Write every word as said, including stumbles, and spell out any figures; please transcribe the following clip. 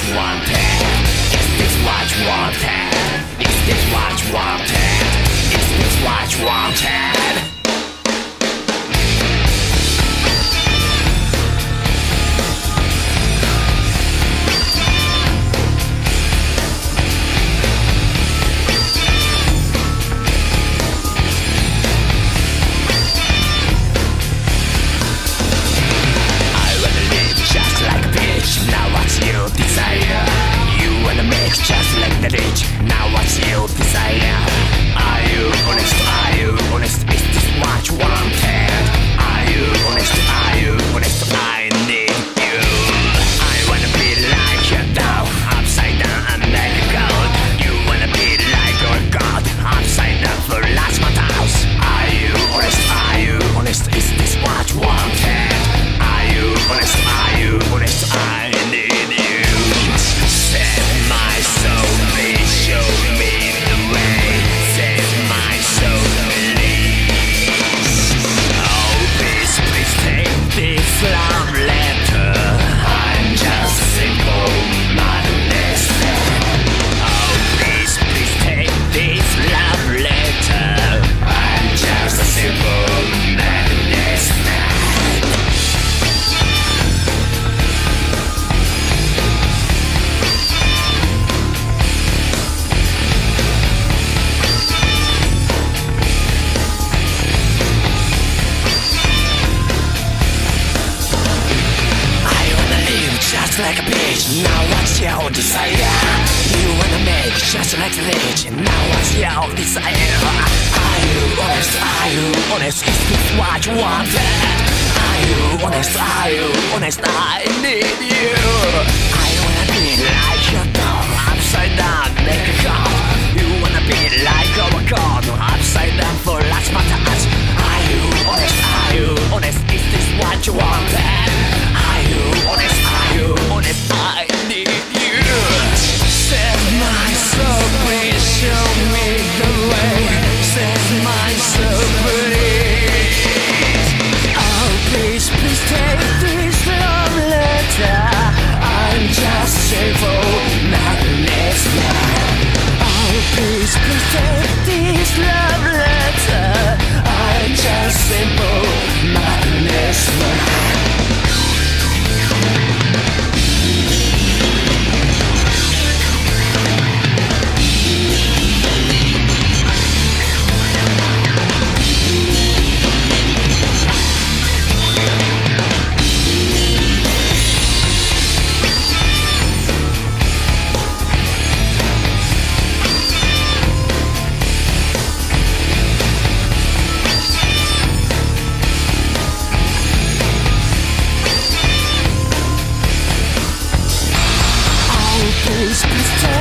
you wanted? Is this what you wanted? Is this what you wanted? Is this what you wanted? Now what's your desire? You wanna make just like the rich. Now what's your desire? Are you honest? Are you honest? Is this what you wanted? Are you honest? Are you honest? I need you. I wanna be like a dog, upside down and make a gold. You wanna be like a god, upside down for last month house. Are you honest? Are you honest? Is this what you wanted? Are you honest? Are you honest? I need you. Save my soul, please show me the way. Save my soul, please. Oh, please, please take this love letter. I'm just a simple madness. Oh, please, please take this love letter. I'm just a simple madness. Just like a bitch, now what's your desire? You wanna make just like the rich, now what's your desire? Are you honest? Are you honest? Is this what you wanted? Are you honest? Are you honest? I need you. I wanna be like your dog, upside down, make a call. You wanna be like our god, upside down for last matters. Are you honest? Are you honest? Is this what you wanted? Are you honest? Are you honest? I need you. Save my soul, please show me the way. Save my soul, please. Oh, please, please take this love letter. I'm just simple madness man. Oh, please, please take this love letter. I'm just simple madness man. Please, please